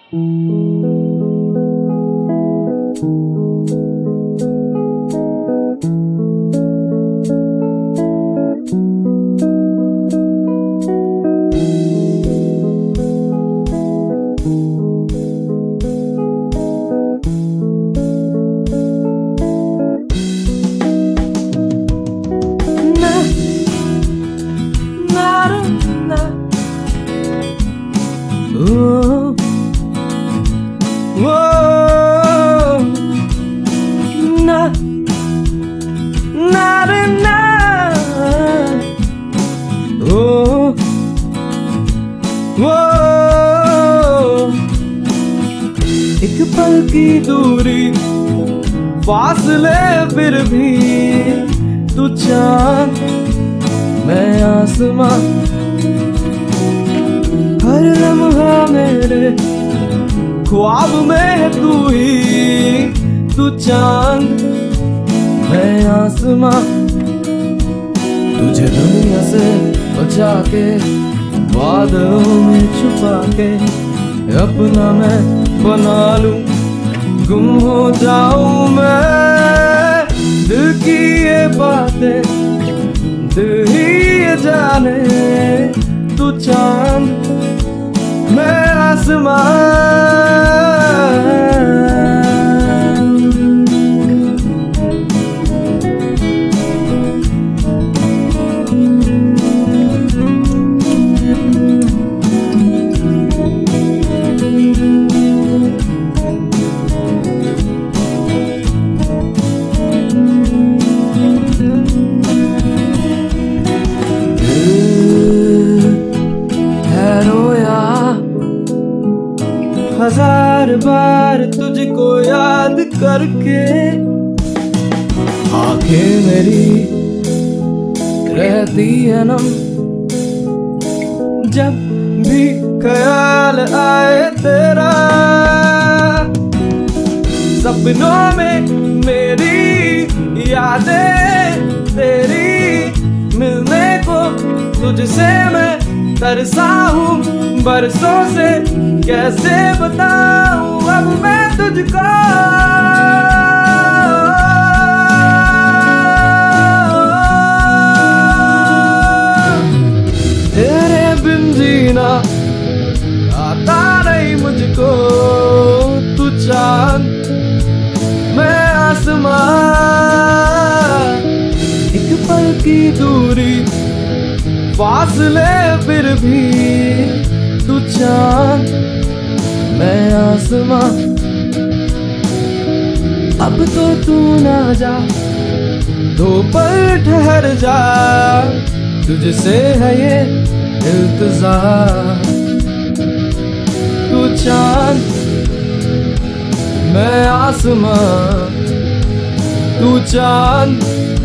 एक पल की दूरी फासले फिर भी तू चांद मैं आसमां, हर लम्हा मेरे ख्वाब में है तू ही, तू चांद मैं आसमां। तुझे दुनिया से बचा के बादलों में छुपा के अपना मैं बना लूं, गुम हो जाऊं मैं। दिल की ये बातें दिल ही ये जाने, तू चांद मैं आसमां। हजार बार तुझको याद करके आंखें मेरी रहती है नम, जब भी ख्याल आए तेरा। सपनों में मेरी यादें तेरी, मिलने को तुझसे मैं तरसा हूँ बरसों से, कैसे बताऊं अब मैं तुझको। तेरे बिन जीना आता नहीं मुझको, तू चांद मैं आसमां। एक पल की दूरी फासले फिर भी तू चांद मैं आसमां। अब तो तू ना जा, दो पल ठहर जा, तुझसे है ये इल्तिजार। तू चांद मैं आसमां, तू चांद